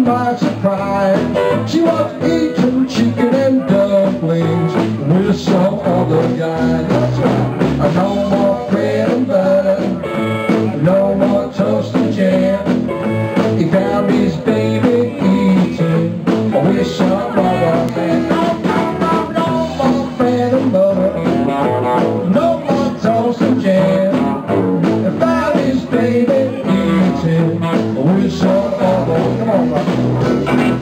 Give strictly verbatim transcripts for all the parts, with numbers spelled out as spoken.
my surprise, she was eating chicken and dumplings with some other guy. That's right. No more bread and butter, no more toast and jam. He found his baby eating with some other man. No, no, no, no more bread and butter, no more toast and jam. He found his baby eating with some other. Come on, brother.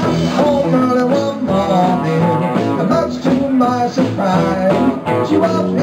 Surprise, she was